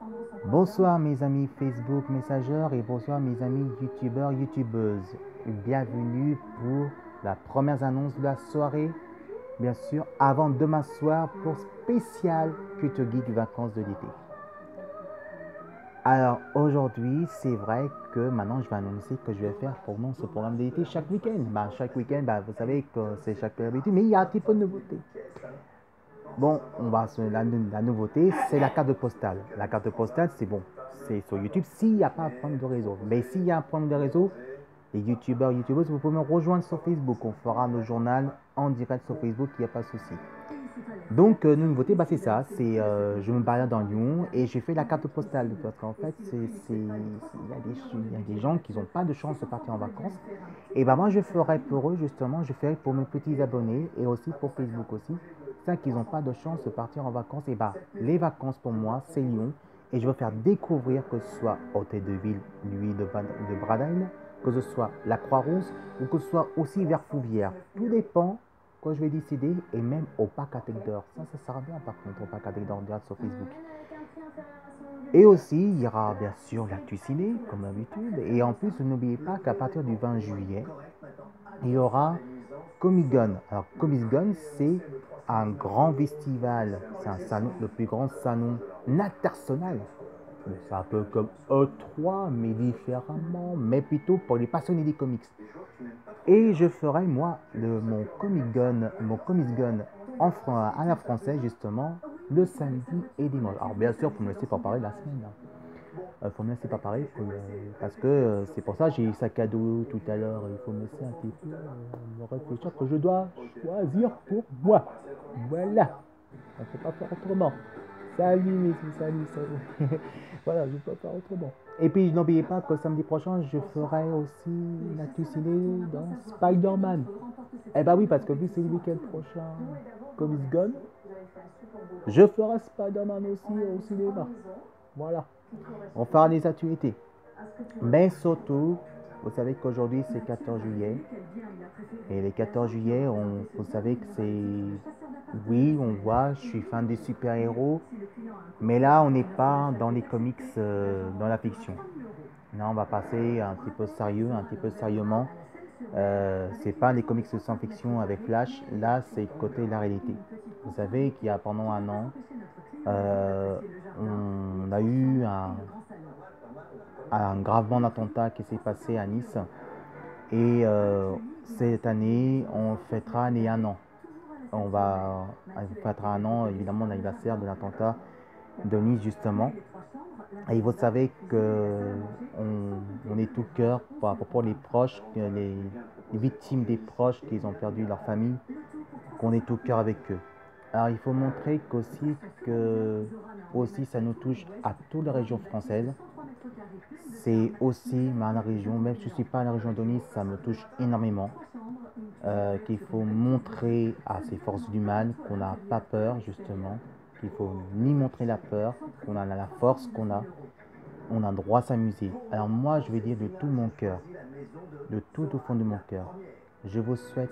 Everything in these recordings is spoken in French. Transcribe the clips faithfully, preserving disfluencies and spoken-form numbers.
Bonsoir mes amis Facebook Messenger et bonsoir mes amis YouTubeurs, YouTubeuses. Bienvenue pour la première annonce de la soirée. Bien sûr, avant demain soir pour spécial Culture Geek Vacances de l'été. Alors aujourd'hui, c'est vrai que maintenant je vais annoncer que je vais faire pour moi ce programme de l'été chaque week-end. Bah, chaque week-end, bah, vous savez que c'est chaque habitude, mais il y a un petit peu de nouveauté. Bon, on va sur la, la nouveauté, c'est la carte postale. La carte postale, c'est bon, c'est sur YouTube s'il n'y a pas un problème de réseau. Mais s'il y a un problème de réseau, les youtubeurs, youtubeuses, vous pouvez me rejoindre sur Facebook. On fera nos journaux en direct sur Facebook, il n'y a pas de souci. Donc, euh, nouveauté, bah, c'est ça. C'est, euh, je me balade dans Lyon et j'ai fait la carte postale. Parce qu'en fait, c'est, c'est, il, y a des, il y a des gens qui n'ont pas de chance de partir en vacances. Et bah, moi, je ferai pour eux, justement, je ferai pour mes petits abonnés et aussi pour Facebook aussi. Ça, qu'ils n'ont pas de chance de partir en vacances. Et bah, les vacances pour moi, c'est Lyon. Et je veux faire découvrir que ce soit Hôtel de Ville, lui de, de Bradheim, que ce soit la Croix-Rousse ou que ce soit aussi vers Fouvière. Tout dépend quand je vais décider, et même au parc à Tech d'Or. Ça, ça sera bien par contre, au parc à Tech d'Or, sur Facebook. Et aussi, il y aura bien sûr l'actu ciné, comme d'habitude. Et en plus, n'oubliez pas qu'à partir du vingt juillet, il y aura Comic Con. Alors, Comic Con, c'est un grand festival. C'est un salon, le plus grand salon international. C'est un peu comme E trois, mais différemment, mais plutôt pour les passionnés des comics. Et je ferai, moi, le, mon Comic Con, mon Comic Con en, à la française, justement, le samedi et dimanche. Alors, bien sûr, il faut me laisser préparer la semaine. Il euh, faut me laisser préparer, faut, euh, parce que euh, c'est pour ça que j'ai eu sac à dos tout à l'heure. Il faut me laisser un petit peu euh, me réfléchir que je dois choisir pour moi. Voilà. On ne peut pas faire autrement. Salut, messieurs, salut, salut. Voilà, je ne peux pas faire autrement. Et puis, n'oubliez pas que samedi prochain, je ferai aussi l'actu ciné dans Spider-Man. Eh bah oui, parce que vu que c'est le week-end prochain, Comic Con, je ferai Spider-Man aussi au cinéma. Voilà. On fera des activités. Mais surtout, vous savez qu'aujourd'hui c'est quatorze juillet. Et le quatorze juillet, on, vous savez que c'est... Oui, on voit, je suis fan des super-héros. Mais là, on n'est pas dans les comics, euh, dans la fiction. Là, on va passer un petit peu sérieux, un petit peu sérieusement. Euh, c'est pas les comics de science-fiction avec Flash. Là, c'est côté de la réalité. Vous savez qu'il y a pendant un an, euh, on a eu un, un gravement d'attentat qui s'est passé à Nice. Et euh, cette année, on fêtera les un an. On va on fêtera un an, évidemment, l'anniversaire de l'attentat de Nice, justement. Et vous savez que on, on est tout cœur pour, pour les proches, les, les victimes des proches qui ont perdu leur famille, qu'on est tout cœur avec eux. Alors il faut montrer qu'aussi que aussi ça nous touche à toutes les régions françaises. C'est aussi ma région, même si je ne suis pas à la région de Nice, ça me touche énormément. Euh, qu'il faut montrer à ces forces du mal qu'on n'a pas peur, justement, qu'il faut ni montrer la peur, qu'on a la force qu'on a, on a le droit à s'amuser. Alors moi, je vais dire de tout mon cœur, de tout au fond de mon cœur, je vous souhaite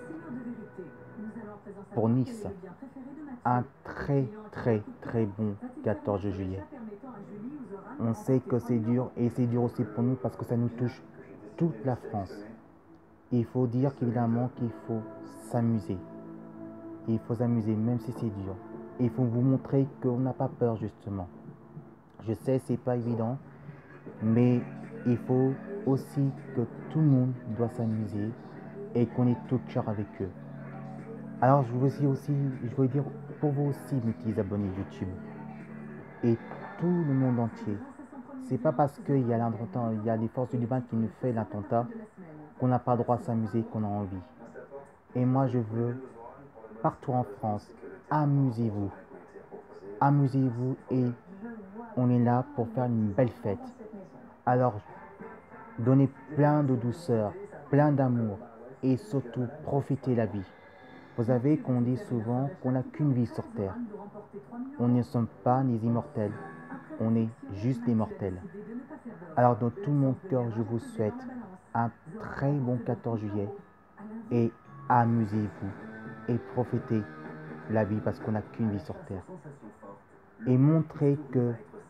pour Nice un très très très bon quatorze juillet. On sait que c'est dur et c'est dur aussi pour nous parce que ça nous touche toute la France. Il faut dire qu'évidemment qu'il faut s'amuser. Il faut s'amuser même si c'est dur. Il faut vous montrer qu'on n'a pas peur justement. Je sais c'est pas évident, mais il faut aussi que tout le monde doit s'amuser et qu'on est tout cœur avec eux. Alors je veux aussi, je veux dire pour vous aussi mes petits abonnés YouTube et tout le monde entier. C'est pas parce qu'il y a l'attentat, il y a les forces du mal qui nous fait l'attentat qu'on n'a pas le droit de s'amuser, qu'on a envie. Et moi je veux partout en France, amusez-vous. Amusez-vous et on est là pour faire une belle fête. Alors, donnez plein de douceur, plein d'amour et surtout profitez la vie. Vous savez qu'on dit souvent qu'on n'a qu'une vie sur Terre. On ne sommes pas les immortels, on est juste des mortels. Alors, de tout mon cœur, je vous souhaite un très bon quatorze juillet et amusez-vous et profitez la vie parce qu'on n'a qu'une vie sur Terre. Et montrez que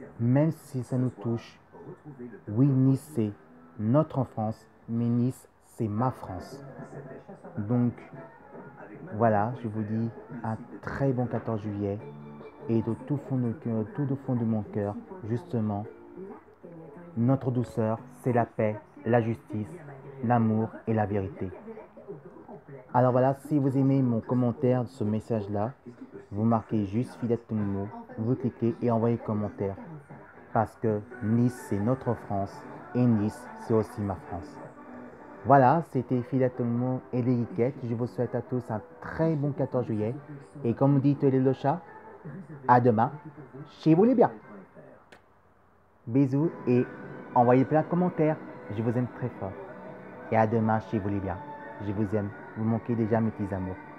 même si ça nous touche, oui, Nice, c'est notre France, mais Nice, c'est ma France. Donc, voilà, je vous dis un très bon quatorze juillet et de tout fond de, cœur, tout au fond de mon cœur, justement, notre douceur, c'est la paix, la justice, l'amour et la vérité. Alors voilà, si vous aimez mon commentaire de ce message-là, vous marquez juste Fidèle Tongmo, vous cliquez et envoyez commentaire. Parce que Nice, c'est notre France et Nice, c'est aussi ma France. Voilà, c'était Fidèle Tongmo et les Geekettes. Je vous souhaite à tous un très bon quatorze juillet. Et comme dit Télé le chat, à demain, chez vous les biens. Bisous et envoyez plein de commentaires. Je vous aime très fort. Et à demain chez vous les biens. Je vous aime. Vous manquez déjà mes petits amours.